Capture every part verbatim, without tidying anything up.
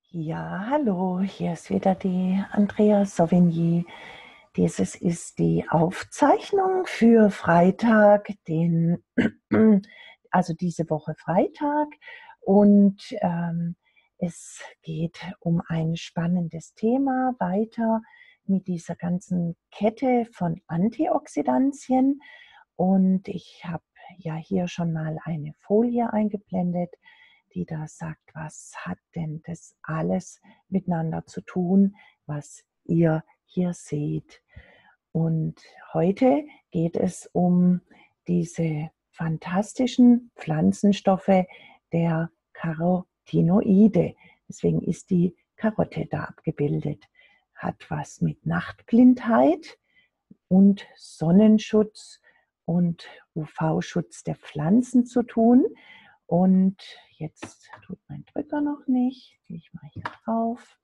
Ja, hallo, hier ist wieder die Andrea Sauvigny. Dieses ist die Aufzeichnung für Freitag, den, also diese Woche Freitag. Und ähm, es geht um ein spannendes Thema weiter mit dieser ganzen Kette von Antioxidantien. Und ich habe ja hier schon mal eine Folie eingeblendet, die da sagt, was hat denn das alles miteinander zu tun, was ihr hier seht. Und heute geht es um diese fantastischen Pflanzenstoffe der Carotinoide. Deswegen ist die Karotte da abgebildet. Hat was mit Nachtblindheit und Sonnenschutz und U V-Schutz der Pflanzen zu tun. Und jetzt tut mein Drücker noch nicht. Gehe ich mal hier drauf.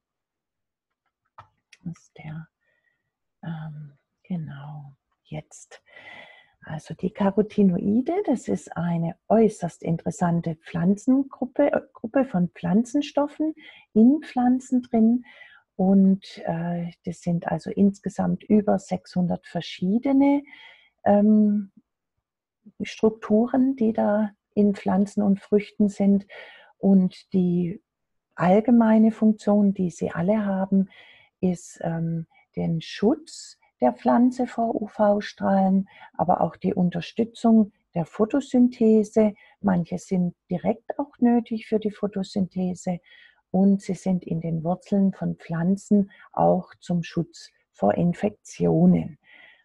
Das ist der, ähm, genau, jetzt. Also die Carotinoide, das ist eine äußerst interessante Pflanzengruppe äh, Gruppe von Pflanzenstoffen in Pflanzen drin. Und äh, das sind also insgesamt über sechshundert verschiedene ähm, Strukturen, die da in Pflanzen und Früchten sind. Und die allgemeine Funktion, die sie alle haben, ist ähm, den Schutz der Pflanze vor U V-Strahlen, aber auch die Unterstützung der Photosynthese. Manche sind direkt auch nötig für die Photosynthese und sie sind in den Wurzeln von Pflanzen auch zum Schutz vor Infektionen.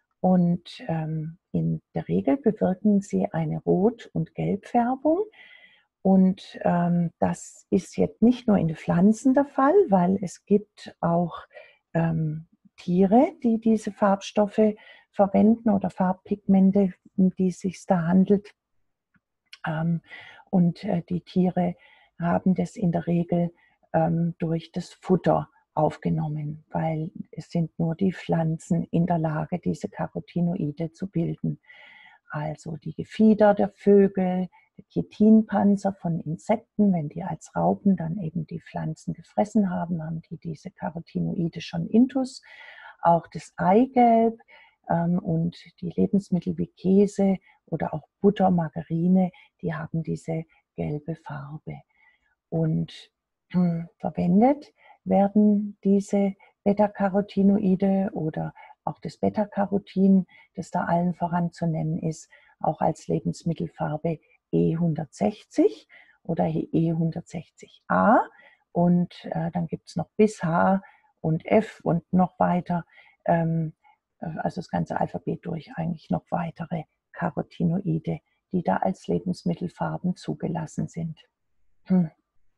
Und ähm, in der Regel bewirken sie eine Rot- und Gelbfärbung. Und ähm, das ist jetzt nicht nur in den Pflanzen der Fall, weil es gibt auch ähm, Tiere, die diese Farbstoffe verwenden oder Farbpigmente, um die es sich da handelt. Ähm, und äh, die Tiere haben das in der Regel ähm, durch das Futter aufgenommen, weil es sind nur die Pflanzen in der Lage, diese Carotinoide zu bilden. Also die Gefieder der Vögel, der Chitinpanzer von Insekten, wenn die als Raupen dann eben die Pflanzen gefressen haben, haben die diese Carotinoide schon intus. Auch das Eigelb ähm, und die Lebensmittel wie Käse oder auch Butter, Margarine, die haben diese gelbe Farbe. Und hm, verwendet werden diese Beta-Carotinoide oder auch das Beta-Carotin, das da allen voran zu nennen ist, auch als Lebensmittelfarbe E hundertsechzig oder E hundertsechzig a. Und äh, dann gibt es noch bis H und F und noch weiter, ähm, also das ganze Alphabet durch, eigentlich noch weitere Carotinoide, die da als Lebensmittelfarben zugelassen sind. Hm.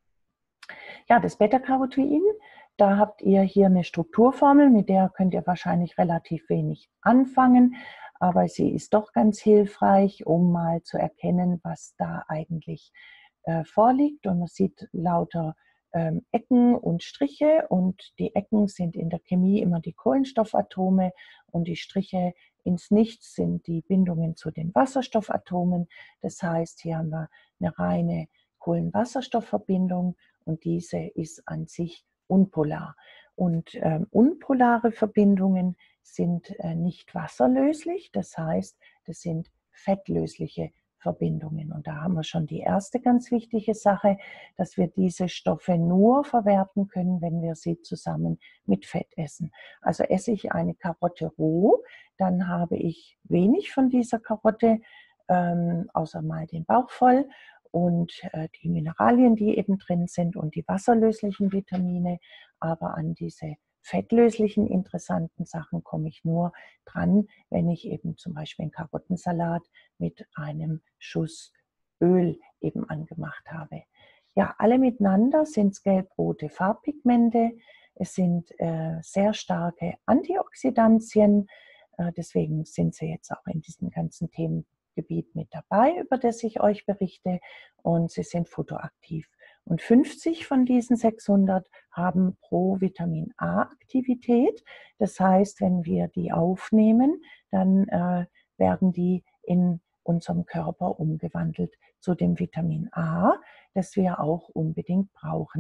Ja, das Beta-Carotin, da habt ihr hier eine Strukturformel, mit der könnt ihr wahrscheinlich relativ wenig anfangen, aber sie ist doch ganz hilfreich, um mal zu erkennen, was da eigentlich äh, vorliegt. Und man sieht lauter ähm, Ecken und Striche, und die Ecken sind in der Chemie immer die Kohlenstoffatome und die Striche ins Nichts sind die Bindungen zu den Wasserstoffatomen. Das heißt, hier haben wir eine reine Kohlenwasserstoffverbindung und diese ist an sich unpolar. Und ähm, unpolare Verbindungen sind äh, nicht wasserlöslich, das heißt, das sind fettlösliche Verbindungen. Und da haben wir schon die erste ganz wichtige Sache, dass wir diese Stoffe nur verwerten können, wenn wir sie zusammen mit Fett essen. Also esse ich eine Karotte roh, dann habe ich wenig von dieser Karotte, ähm, außer mal den Bauch voll. Und äh, die Mineralien, die eben drin sind, und die wasserlöslichen Vitamine, aber an diese fettlöslichen interessanten Sachen komme ich nur dran, wenn ich eben zum Beispiel einen Karottensalat mit einem Schuss Öl eben angemacht habe. Ja, alle miteinander sind es gelb-rote Farbpigmente. Es sind äh, sehr starke Antioxidantien. Äh, deswegen sind sie jetzt auch in diesen ganzen Themengebiet mit dabei, über das ich euch berichte. Und sie sind photoaktiv. Und fünfzig von diesen sechshundert haben Pro-Vitamin A-Aktivität. Das heißt, wenn wir die aufnehmen, dann äh, werden die in unserem Körper umgewandelt zu dem Vitamin A, das wir auch unbedingt brauchen.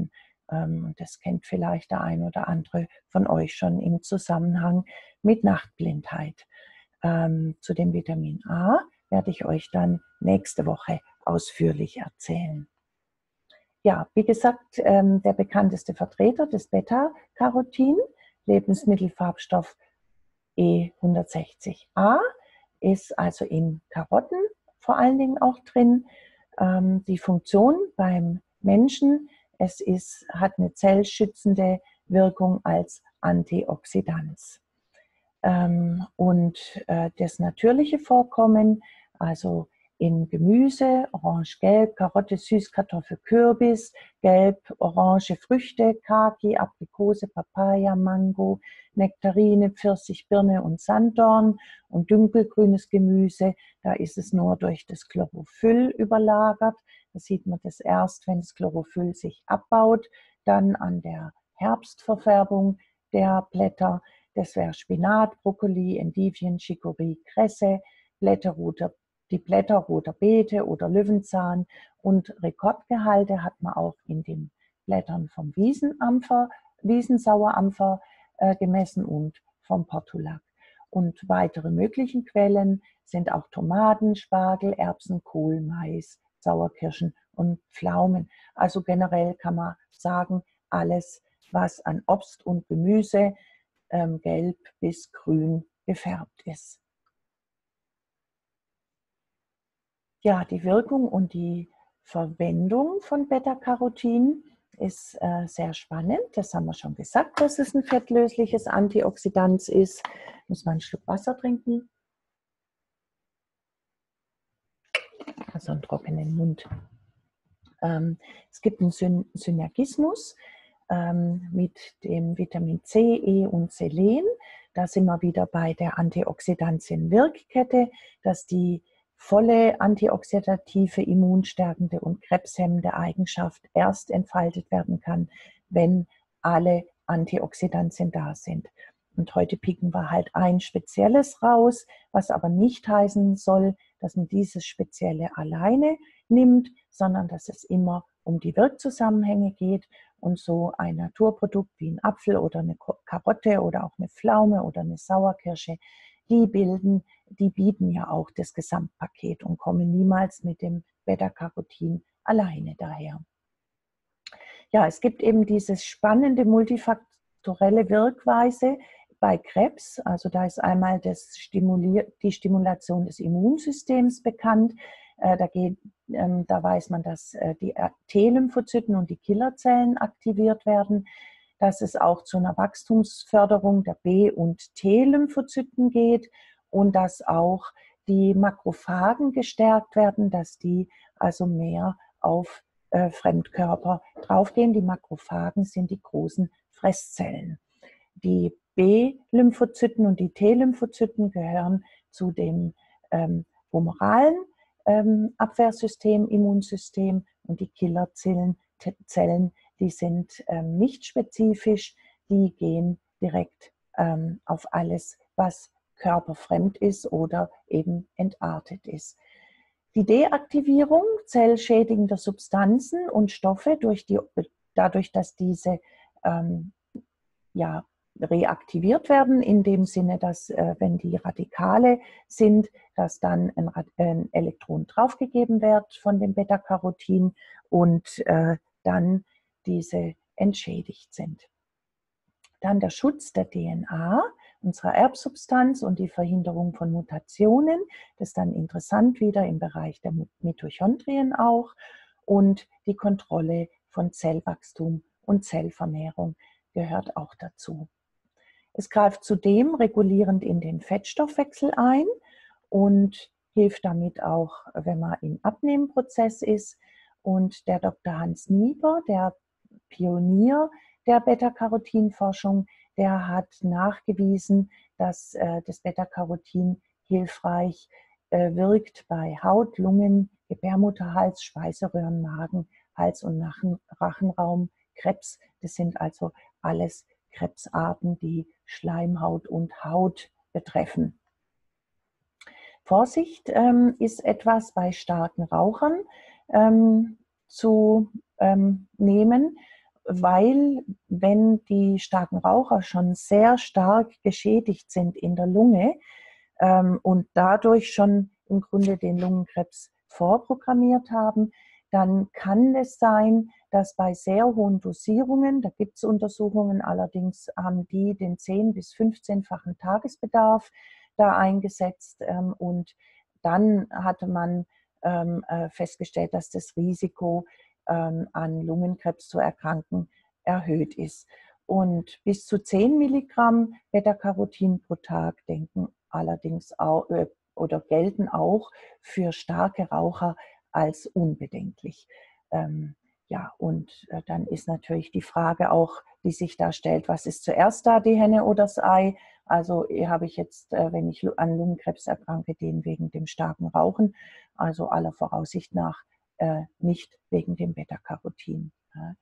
Ähm, und das kennt vielleicht der ein oder andere von euch schon im Zusammenhang mit Nachtblindheit. Ähm, zu dem Vitamin A werde ich euch dann nächste Woche ausführlich erzählen. Ja, wie gesagt, ähm, der bekannteste Vertreter des Beta-Carotin, Lebensmittelfarbstoff E hundertsechzig a, ist also in Karotten vor allen Dingen auch drin. Ähm, die Funktion beim Menschen, es ist, hat eine zellschützende Wirkung als Antioxidant. Ähm, und äh, das natürliche Vorkommen, also in Gemüse, orange, gelb, Karotte, Süßkartoffel, Kürbis, gelb, orange Früchte, Kaki, Aprikose, Papaya, Mango, Nektarine, Pfirsich, Birne und Sanddorn und dunkelgrünes Gemüse. Da ist es nur durch das Chlorophyll überlagert. Da sieht man das erst, wenn das Chlorophyll sich abbaut, dann an der Herbstverfärbung der Blätter. Das wäre Spinat, Brokkoli, Endivien, Chicorée, Kresse, Blätterroter, die Blätter roter Beete oder Löwenzahn. Und Rekordgehalte hat man auch in den Blättern vom Wiesenampfer, Wiesensauerampfer äh, gemessen und vom Portulak. Und weitere möglichen Quellen sind auch Tomaten, Spargel, Erbsen, Kohl, Mais, Sauerkirschen und Pflaumen. Also generell kann man sagen, alles, was an Obst und Gemüse ähm, gelb bis grün gefärbt ist. Ja, die Wirkung und die Verwendung von Beta-Carotin ist äh, sehr spannend. Das haben wir schon gesagt, dass es ein fettlösliches Antioxidant ist. Muss man einen Schluck Wasser trinken. Also einen trockenen Mund. Ähm, es gibt einen Syn Synergismus ähm, mit dem Vitamin C, E und Selen. Da sind wir wieder bei der Antioxidantien-Wirkkette, dass die volle antioxidative, immunstärkende und krebshemmende Eigenschaft erst entfaltet werden kann, wenn alle Antioxidantien da sind. Und heute picken wir halt ein spezielles raus, was aber nicht heißen soll, dass man dieses Spezielle alleine nimmt, sondern dass es immer um die Wirkzusammenhänge geht und so ein Naturprodukt wie ein Apfel oder eine Karotte oder auch eine Pflaume oder eine Sauerkirsche, die bilden, die bieten ja auch das Gesamtpaket und kommen niemals mit dem Beta-Carotin alleine daher. Ja, es gibt eben diese spannende multifaktorelle Wirkweise bei Krebs. Also da ist einmal das Stimulier die Stimulation des Immunsystems bekannt. Äh, da, geht, ähm, da weiß man, dass äh, die T-Lymphozyten und die Killerzellen aktiviert werden, dass es auch zu einer Wachstumsförderung der B- und T-Lymphozyten geht und dass auch die Makrophagen gestärkt werden, dass die also mehr auf äh, Fremdkörper draufgehen. Die Makrophagen sind die großen Fresszellen. Die B-Lymphozyten und die T-Lymphozyten gehören zu dem ähm, humoralen ähm, Abwehrsystem, Immunsystem, und die Killerzellen, Zellen, die sind ähm, nicht spezifisch, die gehen direkt ähm, auf alles, was körperfremd ist oder eben entartet ist. Die Deaktivierung zellschädigender Substanzen und Stoffe durch die, dadurch, dass diese ähm, ja, reaktiviert werden, in dem Sinne, dass äh, wenn die Radikale sind, dass dann ein, ein Elektron draufgegeben wird von dem Beta-Carotin und äh, dann diese entschädigt sind. Dann der Schutz der D N A, unserer Erbsubstanz, und die Verhinderung von Mutationen. Das ist dann interessant wieder im Bereich der Mitochondrien auch. Und die Kontrolle von Zellwachstum und Zellvermehrung gehört auch dazu. Es greift zudem regulierend in den Fettstoffwechsel ein und hilft damit auch, wenn man im Abnehmprozess ist. Und der Doktor Hans Nieper, der Pionier der Beta-Carotin-Forschung, der hat nachgewiesen, dass äh, das Beta-Carotin hilfreich äh, wirkt bei Haut, Lungen, Gebärmutterhals, Speiseröhren, Magen, Hals- und Rachenraum, Krebs. Das sind also alles Krebsarten, die Schleimhaut und Haut betreffen. Vorsicht ähm, ist etwas bei starken Rauchern ähm, zu ähm, nehmen. weil wenn die starken Raucher schon sehr stark geschädigt sind in der Lunge ähm, und dadurch schon im Grunde den Lungenkrebs vorprogrammiert haben, dann kann es sein, dass bei sehr hohen Dosierungen, da gibt es Untersuchungen, allerdings haben die den zehn- bis fünfzehnfachen Tagesbedarf da eingesetzt ähm, und dann hatte man ähm, äh, festgestellt, dass das Risiko ähm, an Lungenkrebs zu erkranken erhöht ist. Und bis zu zehn Milligramm Beta-Carotin pro Tag denken allerdings auch, äh, oder gelten auch für starke Raucher als unbedenklich. Ähm, ja, und äh, dann ist natürlich die Frage auch, die sich da stellt, was ist zuerst da, die Henne oder das Ei? Also habe ich jetzt, äh, wenn ich an Lungenkrebs erkranke, den wegen dem starken Rauchen, also aller Voraussicht nach äh, nicht wegen dem Beta-Carotin. Ja.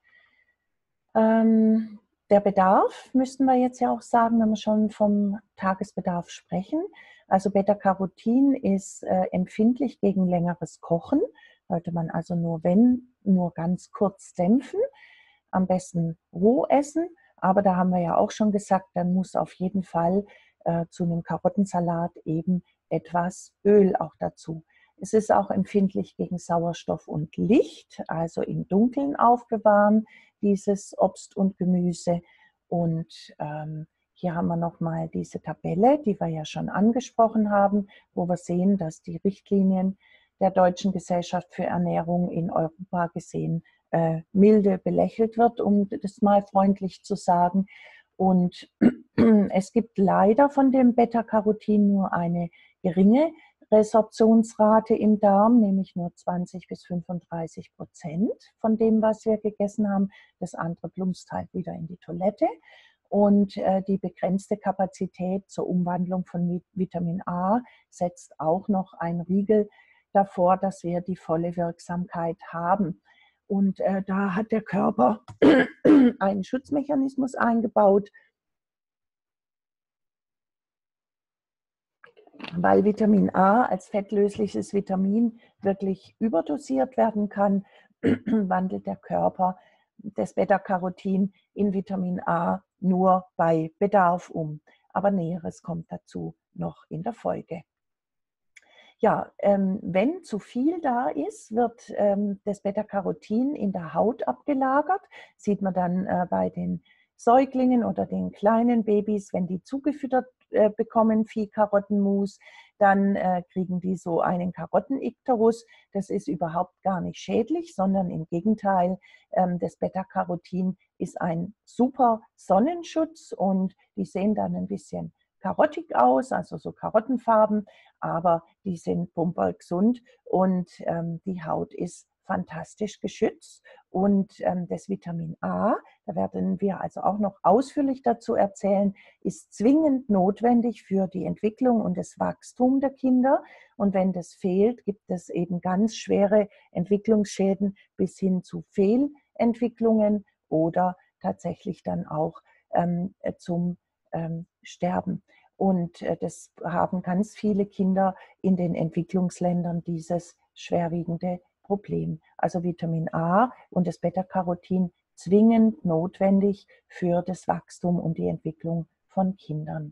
Ähm, der Bedarf, müssten wir jetzt ja auch sagen, wenn wir schon vom Tagesbedarf sprechen. Also Beta-Carotin ist äh, empfindlich gegen längeres Kochen. Sollte man also nur, wenn, nur ganz kurz dämpfen. Am besten roh essen. Aber da haben wir ja auch schon gesagt, dann muss auf jeden Fall äh, zu einem Karottensalat eben etwas Öl auch dazu. Es ist auch empfindlich gegen Sauerstoff und Licht, also im Dunkeln aufbewahren, dieses Obst und Gemüse. Und ähm, hier haben wir nochmal diese Tabelle, die wir ja schon angesprochen haben, wo wir sehen, dass die Richtlinien der Deutschen Gesellschaft für Ernährung in Europa gesehen äh, milde belächelt wird, um das mal freundlich zu sagen. Und es gibt leider von dem Beta-Carotin nur eine geringe Resorptionsrate im Darm, nämlich nur zwanzig bis fünfunddreißig Prozent von dem, was wir gegessen haben. Das andere plumpst halt wieder in die Toilette. Und äh, die begrenzte Kapazität zur Umwandlung von Vitamin A setzt auch noch einen Riegel davor, dass wir die volle Wirksamkeit haben. Und äh, da hat der Körper einen Schutzmechanismus eingebaut, weil Vitamin A als fettlösliches Vitamin wirklich überdosiert werden kann, wandelt der Körper das Beta-Carotin in Vitamin A nur bei Bedarf um. Aber Näheres kommt dazu noch in der Folge. Ja, ähm, wenn zu viel da ist, wird ähm, das Beta-Carotin in der Haut abgelagert. Sieht man dann äh, bei den Säuglingen oder den kleinen Babys, wenn die zugefüttert äh, bekommen, viel Karottenmus, dann äh, kriegen die so einen Karottenikterus. Das ist überhaupt gar nicht schädlich, sondern im Gegenteil, ähm, das Beta-Carotin ist ein super Sonnenschutz und die sehen dann ein bisschen karottig aus, also so Karottenfarben, aber die sind pumpergesund und ähm, die Haut ist fantastisch geschützt. Und ähm, das Vitamin A, da werden wir also auch noch ausführlich dazu erzählen, ist zwingend notwendig für die Entwicklung und das Wachstum der Kinder. Und wenn das fehlt, gibt es eben ganz schwere Entwicklungsschäden bis hin zu Fehlentwicklungen oder tatsächlich dann auch ähm, zum ähm, Sterben. Und äh, das haben ganz viele Kinder in den Entwicklungsländern, dieses schwerwiegende Problem. Also Vitamin A und das Beta-Carotin zwingend notwendig für das Wachstum und die Entwicklung von Kindern.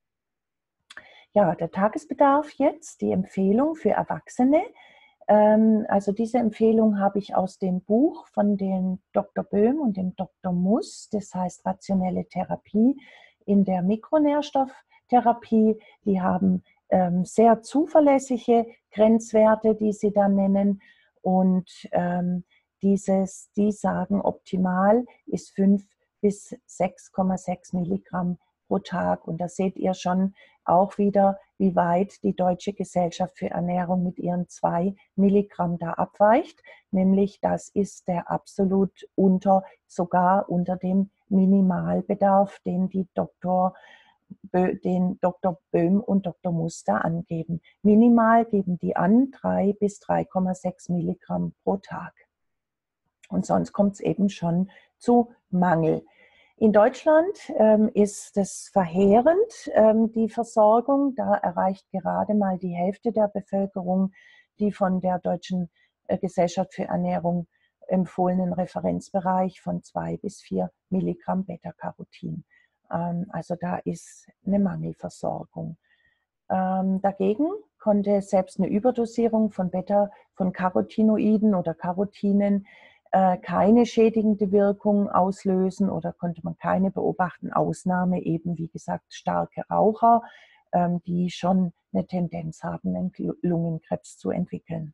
Ja, der Tagesbedarf jetzt, die Empfehlung für Erwachsene. Ähm, also diese Empfehlung habe ich aus dem Buch von dem Doktor Böhm und dem Doktor Muss, das heißt Rationelle Therapie in der Mikronährstofftherapie. Die haben ähm, sehr zuverlässige Grenzwerte, die sie da nennen. Und ähm, dieses, die sagen, optimal ist fünf bis sechs Komma sechs Milligramm pro Tag. Und da seht ihr schon auch wieder, wie weit die Deutsche Gesellschaft für Ernährung mit ihren zwei Milligramm da abweicht. Nämlich das ist der absolut unter, sogar unter dem Minimalbedarf, den die Doktor den Doktor Böhm und Doktor Muster angeben. Minimal geben die an drei bis drei Komma sechs Milligramm pro Tag. Und sonst kommt es eben schon zu Mangel. In Deutschland ähm, ist es verheerend, ähm, die Versorgung. Da erreicht gerade mal die Hälfte der Bevölkerung die von der Deutschen äh, Gesellschaft für Ernährung empfohlenen Referenzbereich von zwei bis vier Milligramm Beta-Carotin. Ähm, also da ist eine Mangelversorgung. Ähm, dagegen konnte selbst eine Überdosierung von Beta, von Carotinoiden oder Carotinen äh, keine schädigende Wirkung auslösen oder konnte man keine beobachten. Ausnahme eben, wie gesagt, starke Raucher, ähm, die schon eine Tendenz haben, einen Lungenkrebs zu entwickeln.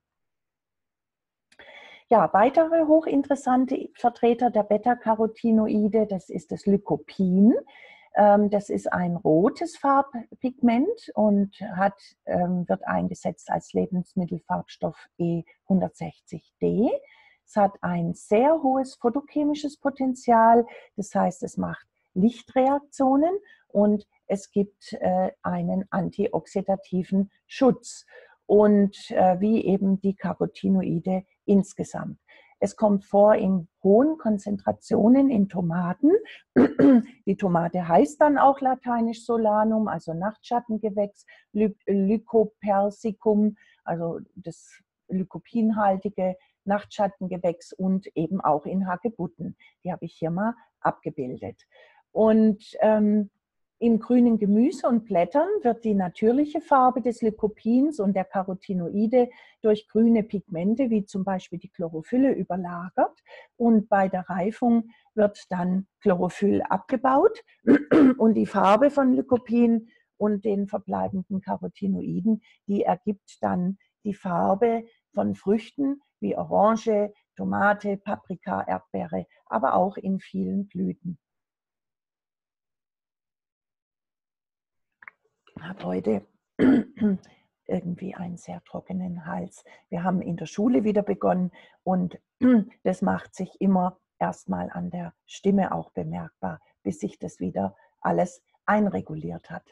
Ja, weitere hochinteressante Vertreter der Beta-Carotinoide, das ist das Lycopin. Das ist ein rotes Farbpigment und hat, wird eingesetzt als Lebensmittelfarbstoff E hundertsechzig D. Es hat ein sehr hohes photochemisches Potenzial, das heißt, es macht Lichtreaktionen und es gibt einen antioxidativen Schutz. Und wie eben die Carotinoide insgesamt. Es kommt vor in hohen Konzentrationen in Tomaten. Die Tomate heißt dann auch lateinisch Solanum, also Nachtschattengewächs, Lycopersicum, also das lycopinhaltige Nachtschattengewächs und eben auch in Hagebutten. Die habe ich hier mal abgebildet. Und ähm, im grünen Gemüse und Blättern wird die natürliche Farbe des Lycopins und der Carotinoide durch grüne Pigmente, wie zum Beispiel die Chlorophylle, überlagert. Und bei der Reifung wird dann Chlorophyll abgebaut und die Farbe von Lycopin und den verbleibenden Carotinoiden, die ergibt dann die Farbe von Früchten wie Orange, Tomate, Paprika, Erdbeere, aber auch in vielen Blüten. Ich habe heute irgendwie einen sehr trockenen Hals. Wir haben in der Schule wieder begonnen und das macht sich immer erstmal an der Stimme auch bemerkbar, bis sich das wieder alles einreguliert hat.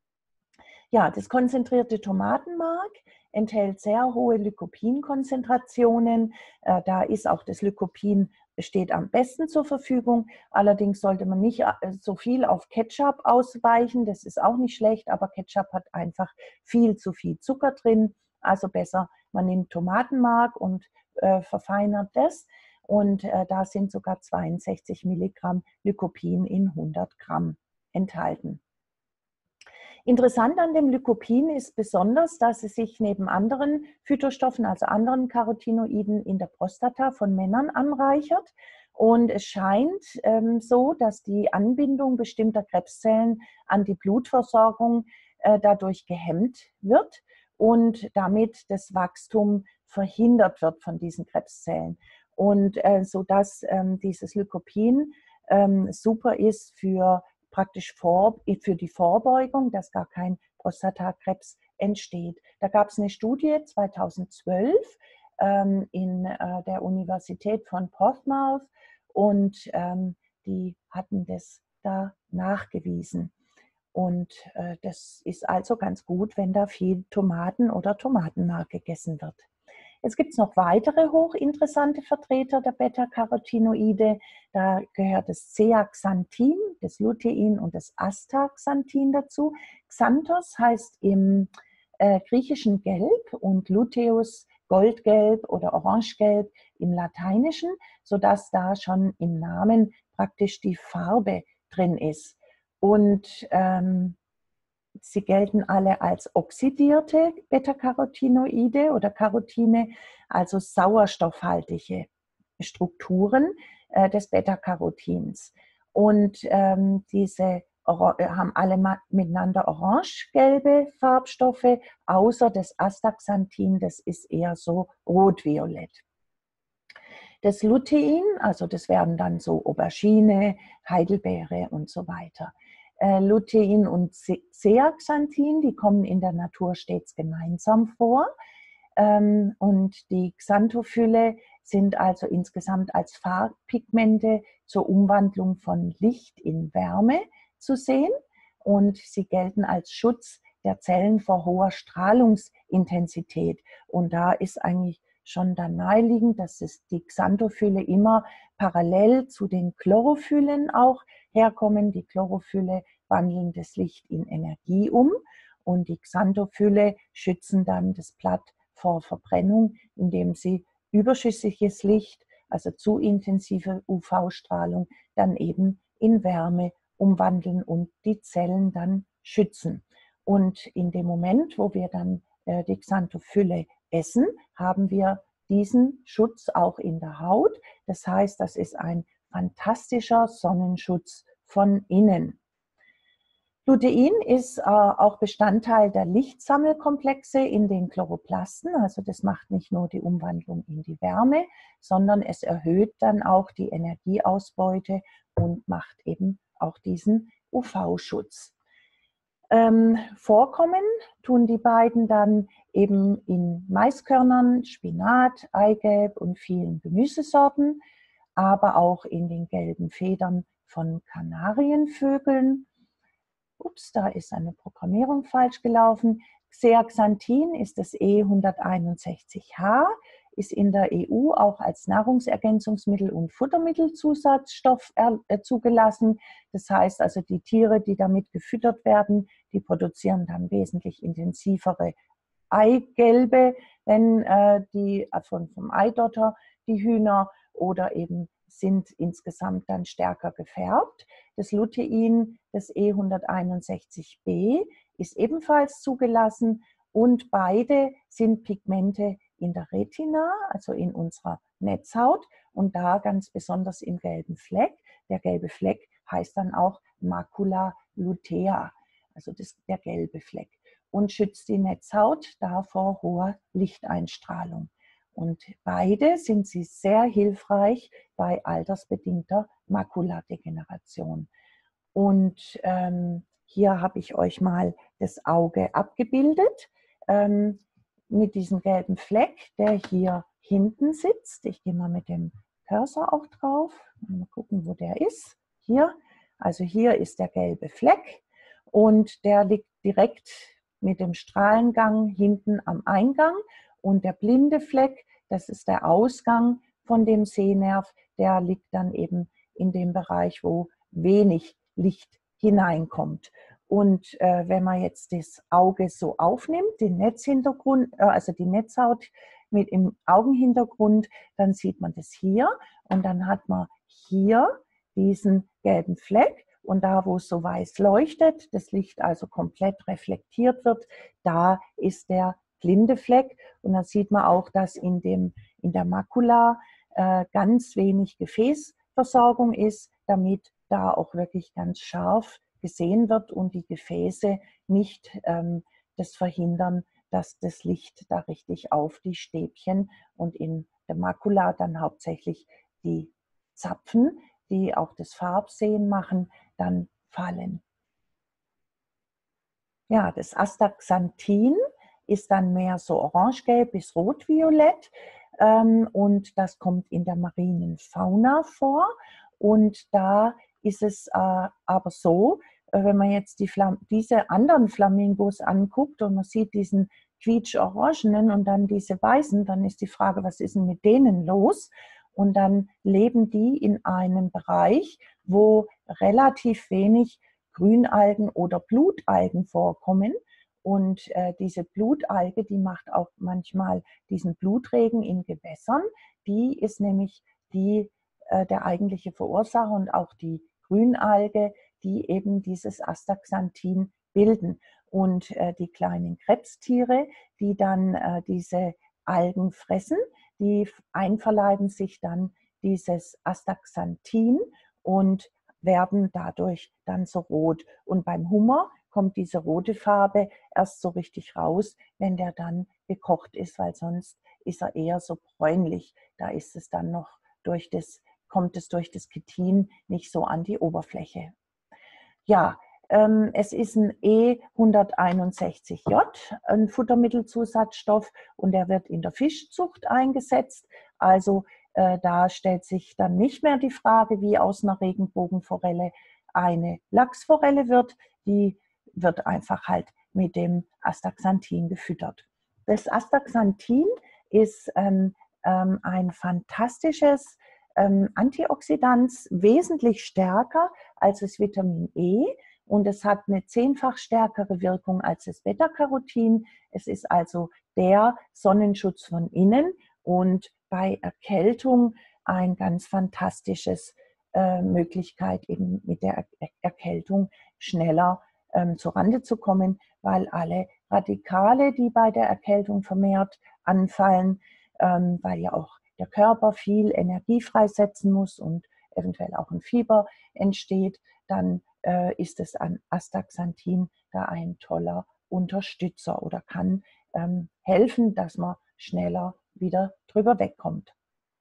Ja, das konzentrierte Tomatenmark enthält sehr hohe Lycopin-Konzentrationen. Äh, da ist auch das Lycopin steht am besten zur Verfügung. Allerdings sollte man nicht so viel auf Ketchup ausweichen. Das ist auch nicht schlecht, aber Ketchup hat einfach viel zu viel Zucker drin. Also besser, man nimmt Tomatenmark und äh, verfeinert das. Und äh, da sind sogar zweiundsechzig Milligramm Lycopin in hundert Gramm enthalten. Interessant an dem Lycopin ist besonders, dass es sich neben anderen Phytostoffen, also anderen Carotinoiden, in der Prostata von Männern anreichert. Und es scheint ähm, so, dass die Anbindung bestimmter Krebszellen an die Blutversorgung äh, dadurch gehemmt wird und damit das Wachstum verhindert wird von diesen Krebszellen. Und äh, so dass ähm, dieses Lycopin ähm, super ist für praktisch vor, für die Vorbeugung, dass gar kein Prostatakrebs entsteht. Da gab es eine Studie zweitausendzwölf ähm, in äh, der Universität von Portsmouth und ähm, die hatten das da nachgewiesen. Und äh, das ist also ganz gut, wenn da viel Tomaten oder Tomatenmark gegessen wird. Jetzt gibt es noch weitere hochinteressante Vertreter der Beta-Carotinoide. Da gehört das Zeaxanthin, das Lutein und das Astaxanthin dazu. Xanthos heißt im äh, Griechischen gelb und Luteus goldgelb oder orangegelb im Lateinischen, sodass da schon im Namen praktisch die Farbe drin ist. Und ähm, sie gelten alle als oxidierte Beta-Carotinoide oder Carotine, also sauerstoffhaltige Strukturen äh, des Beta-Carotins. Und ähm, diese haben alle miteinander orange-gelbe Farbstoffe, außer das Astaxanthin, das ist eher so rot-violett. Das Lutein, also das wären dann so Aubergine, Heidelbeere und so weiter. Äh, Lutein und Zeaxanthin, die kommen in der Natur stets gemeinsam vor. Ähm, und die Xanthophylle sind also insgesamt als Farbpigmente zur Umwandlung von Licht in Wärme zu sehen. Und sie gelten als Schutz der Zellen vor hoher Strahlungsintensität. Und da ist eigentlich schon dann naheliegend, dass es die Xanthophylle immer parallel zu den Chlorophyllen auch herkommen. Die Chlorophylle wandeln das Licht in Energie um und die Xanthophylle schützen dann das Blatt vor Verbrennung, indem sie überschüssiges Licht also zu intensive U V-Strahlung, dann eben in Wärme umwandeln und die Zellen dann schützen. Und in dem Moment, wo wir dann äh, die Xanthophylle essen, haben wir diesen Schutz auch in der Haut. Das heißt, das ist ein fantastischer Sonnenschutz von innen. Lutein ist äh, auch Bestandteil der Lichtsammelkomplexe in den Chloroplasten. Also das macht nicht nur die Umwandlung in die Wärme, sondern es erhöht dann auch die Energieausbeute und macht eben auch diesen U V-Schutz. Ähm, vorkommen tun die beiden dann eben in Maiskörnern, Spinat, Eigelb und vielen Gemüsesorten, aber auch in den gelben Federn von Kanarienvögeln. Ups, da ist eine Programmierung falsch gelaufen. Zeaxanthin ist das E hunderteinundsechzig H, ist in der E U auch als Nahrungsergänzungsmittel und Futtermittelzusatzstoff zugelassen. Das heißt also, die Tiere, die damit gefüttert werden, die produzieren dann wesentlich intensivere Eigelbe, wenn äh, die von, vom Eidotter die Hühner oder eben sind insgesamt dann stärker gefärbt. Das Lutein, das E hunderteinundsechzig B, ist ebenfalls zugelassen und beide sind Pigmente in der Retina, also in unserer Netzhaut und da ganz besonders im gelben Fleck. Der gelbe Fleck heißt dann auch Macula lutea, also das, der gelbe Fleck, und schützt die Netzhaut da vor hoher Lichteinstrahlung. Und beide sind sie sehr hilfreich bei altersbedingter Makuladegeneration. Und ähm, hier habe ich euch mal das Auge abgebildet ähm, mit diesem gelben Fleck, der hier hinten sitzt. Ich gehe mal mit dem Cursor auch drauf. Mal gucken, wo der ist. Hier. Also hier ist der gelbe Fleck und der liegt direkt mit dem Strahlengang hinten am Eingang. Und der blinde Fleck, das ist der Ausgang von dem Sehnerv, der liegt dann eben in dem Bereich, wo wenig Licht hineinkommt. Und äh, wenn man jetzt das Auge so aufnimmt, den Netzhintergrund, äh, also die Netzhaut mit im Augenhintergrund, dann sieht man das hier und dann hat man hier diesen gelben Fleck und da, wo es so weiß leuchtet, das Licht also komplett reflektiert wird, da ist der blinde Fleck und dann sieht man auch, dass in, dem, in der Makula äh, ganz wenig Gefäßversorgung ist, damit da auch wirklich ganz scharf gesehen wird und die Gefäße nicht ähm, das verhindern, dass das Licht da richtig auf die Stäbchen und in der Makula dann hauptsächlich die Zapfen, die auch das Farbsehen machen, dann fallen. Ja, das Astaxanthin ist dann mehr so orangegelb bis rotviolett ähm, und das kommt in der marinen Fauna vor und da ist es äh, aber so, äh, wenn man jetzt die Flam diese anderen Flamingos anguckt und man sieht diesen quietsch-orangenen und dann diese weißen, dann ist die Frage, was ist denn mit denen los? Und dann leben die in einem Bereich, wo relativ wenig Grünalgen oder Blutalgen vorkommen. Und äh, diese Blutalge, die macht auch manchmal diesen Blutregen in Gewässern. Die ist nämlich die, äh, der eigentliche Verursacher und auch die Grünalge, die eben dieses Astaxanthin bilden. Und äh, die kleinen Krebstiere, die dann äh, diese Algen fressen, die einverleiben sich dann dieses Astaxanthin und werden dadurch dann so rot. Und beim Hummer kommt diese rote Farbe erst so richtig raus, wenn der dann gekocht ist, weil sonst ist er eher so bräunlich. Da ist es dann noch durch das, kommt es durch das Chitin nicht so an die Oberfläche. Ja, ähm, es ist ein E hunderteinundsechzig J, ein Futtermittelzusatzstoff, und der wird in der Fischzucht eingesetzt. Also äh, da stellt sich dann nicht mehr die Frage, wie aus einer Regenbogenforelle eine Lachsforelle wird. Die wird einfach halt mit dem Astaxanthin gefüttert. Das Astaxanthin ist ähm, ähm, ein fantastisches ähm, Antioxidant, wesentlich stärker als das Vitamin E. Und es hat eine zehnfach stärkere Wirkung als das Beta-Carotin. Es ist also der Sonnenschutz von innen. Und bei Erkältung ein ganz fantastisches äh, Möglichkeit, eben mit der er Erkältung schneller ähm, zur Rande zu kommen, weil alle Radikale, die bei der Erkältung vermehrt anfallen, ähm, weil ja auch der Körper viel Energie freisetzen muss und eventuell auch ein Fieber entsteht, dann äh, ist es an Astaxanthin da ein toller Unterstützer oder kann ähm, helfen, dass man schneller wieder drüber wegkommt.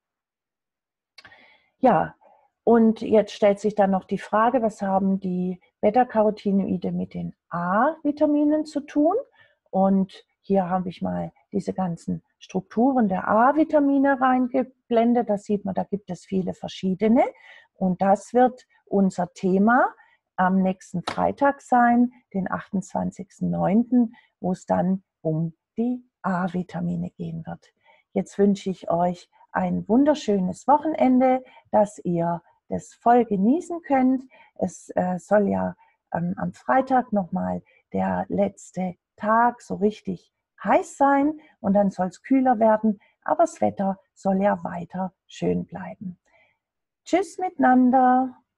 Ja, und jetzt stellt sich dann noch die Frage, was haben die Beta-Carotinoide mit den A-Vitaminen zu tun? Und hier habe ich mal diese ganzen Strukturen der A-Vitamine reingeblendet. Da sieht man, da gibt es viele verschiedene. Und das wird unser Thema am nächsten Freitag sein, den achtundzwanzigsten neunten, wo es dann um die A-Vitamine gehen wird. Jetzt wünsche ich euch ein wunderschönes Wochenende, dass ihr das voll genießen könnt. Es äh, soll ja ähm, am Freitag nochmal der letzte Tag so richtig heiß sein und dann soll es kühler werden, aber das Wetter soll ja weiter schön bleiben. Tschüss miteinander.